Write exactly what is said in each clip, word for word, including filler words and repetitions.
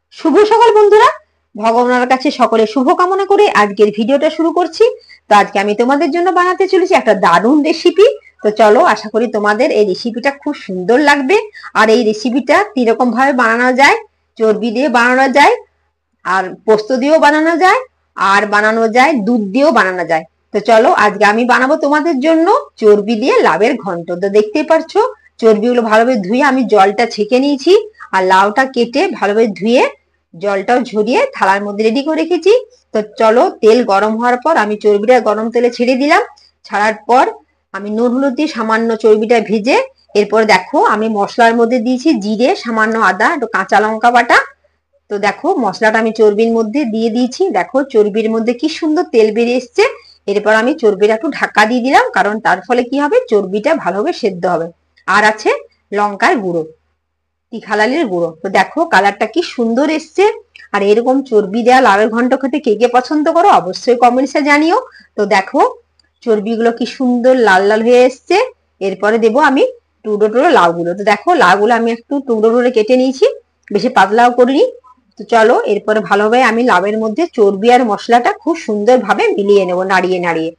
শুভ সকাল বন্ধুরা, ভগবানের কাছে সকলে শুভ কামনা করে আজকের ভিডিওটা শুরু করছি। তো আজকে আমি তোমাদের জন্য বানাতে চলেছি একটা দারুণ রেসিপি। তো চলো, আশা করি তোমাদের এই রেসিপিটা খুব সুন্দর লাগবে। আর এই রেসিপিটা কিরকম ভাবে বানানো যায়, চর্বি দিয়ে বানানো যায়, আর পোস্ত দিয়েও বানানো যায়, আর বানানো যায় দুধ দিয়েও বানানো যায়। তো চলো, আজকে আমি বানাবো তোমাদের জন্য চর্বি দিয়ে লাউয়ের ঘন্ট। তো দেখতেই পারছো চর্বিগুলো ভালোভাবে ধুয়ে আমি জলটা ছেঁকে নিয়েছি, আর লাউটা কেটে ভালোভাবে ধুয়ে জলটাও ঝরিয়ে থালার মধ্যে রেডি করে রেখেছি। তো চলো, তেল গরম হওয়ার পর আমি চর্বিটা গরম তেলে ছেড়ে দিলাম। ছাড়ার পর আমি নুন হলুদ দিয়ে সামান্য চর্বিটা ভেজে, এরপর দেখো আমি মশলার মধ্যে দিয়েছি জিরে, সামান্য আদা, একটু কাঁচা লঙ্কা বাটা। তো দেখো মশলাটা আমি চর্বির মধ্যে দিয়ে দিয়েছি। দেখো চর্বির মধ্যে কি সুন্দর তেল বেরিয়ে এসছে। এরপর আমি চর্বিটা একটু ঢাকা দিয়ে দিলাম, কারণ তার ফলে কি হবে, চর্বিটা ভালোভাবে সেদ্ধ হবে। আর আছে লঙ্কার গুঁড়ো, তিখালালের গুঁড়ো। তো দেখো কালারটা কি সুন্দর এসছে। আর এরকম চর্বি দেওয়া লাউয়ের ঘন্ট খেতে কে কে পছন্দ করো অবশ্যই কমেন্টসে জানিও। তো দেখো চর্বিগুলো কি সুন্দর লাল লাল হয়ে এসছে। এরপরে দেবো আমি টুকরো টুকরো লাউগুলো। তো দেখো লাউগুলো আমি একটু টুকরো টুকরো কেটে নিয়েছি, বেশি পাতলাও করিনি। তো চলো, এরপরে ভালোভাবে আমি লাউয়ের মধ্যে চর্বি আর মশলাটা খুব সুন্দর ভাবে মিলিয়ে নেবো, নাড়িয়ে নাড়িয়ে।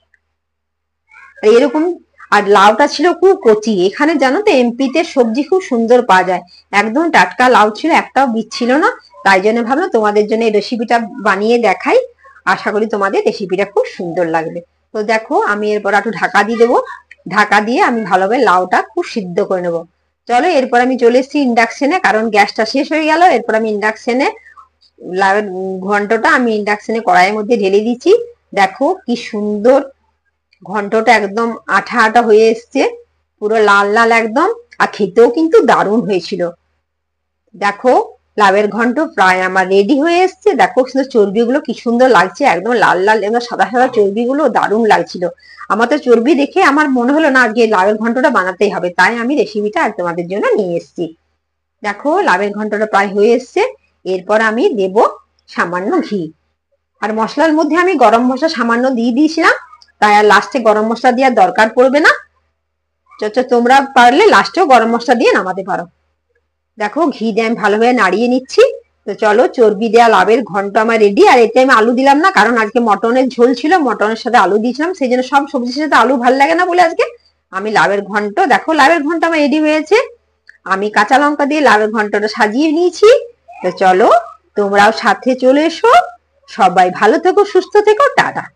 এরকম, আর লাউটা ছিল খুব কচি। এখানে জানো তো এমপিতে সবজি খুব সুন্দর পাওয়া যায়, একদম টাটকা লাউ ছিল, একটাও বীজ ছিল না। তাই জন্য ভাবলাম তোমাদের জন্য এই রেসিপিটা বানিয়ে দেখাই। আশা করি তোমাদের রেসিপিটা খুব সুন্দর লাগবে। তো দেখো আমি এরপর একটু ঢাকা দিয়ে দেবো। ঢাকা দিয়ে আমি ভালোভাবে লাউটা খুব সিদ্ধ করে নেবো। চলো, এরপর আমি চলে এসেছি ইন্ডাকশনে, কারণ গ্যাসটা শেষ হয়ে গেল। এরপর আমি ইন্ডাকশনে লাউয়ের ঘন্টটা আমি ইন্ডাকশনে কড়াইয়ের মধ্যে ঢেলে দিচ্ছি। দেখো কি সুন্দর ঘন্টটা একদম আঠা আঠা হয়ে এসছে, পুরো লাল লাল একদম। আর খেতেও কিন্তু দারুণ হয়েছিল। দেখো লাউয়ের ঘন্ট প্রায় আমার রেডি হয়ে এসছে। দেখো সুন্দর চর্বিগুলো কি সুন্দর লাগছে, একদম লাল লাল এবং সাদা সাদা চর্বিগুলো দারুণ লাগছিল। আমার তো চর্বি দেখে আমার মনে হলো না আজকে লাউয়ের ঘন্টটা বানাতেই হবে, তাই আমি রেসিপিটা আজ তোমাদের জন্য নিয়ে এসেছি। দেখো লাউয়ের ঘন্টটা প্রায় হয়ে এসছে। এরপর আমি দেব সামান্য ঘি। আর মশলার মধ্যে আমি গরম মশলা সামান্য দিয়ে দিয়েছিলাম, তাই আর লাস্টে গরম মশলা দেওয়ার দরকার পড়বে না। তোমরা পারলে লাস্টেও গরম মশলা দিয়ে নামাতে পারো। দেখো ঘি দিয়ে আমি ভালোভাবে নাড়িয়ে নিচ্ছি। তো চলো, চর্বি দেওয়া লাউয়ের ঘন্ট আমার রেডি। আর এতে আমি আলু দিলাম না, কারণ আজকে মটনের ঝোল ছিল, মটনের সাথে আলু দিয়েছিলাম, সেই জন্য সব সবজির সাথে আলু ভালো লাগে না বলে আজকে আমি লাউয়ের ঘন্ট। দেখো লাউয়ের ঘন্ট আমার রেডি হয়েছে। আমি কাঁচা লঙ্কা দিয়ে লাউয়ের ঘন্টটা সাজিয়ে নিয়েছি। তো চলো, তোমরাও সাথে চলে এসো। সবাই ভালো থেকো, সুস্থ থেকো, টাটা।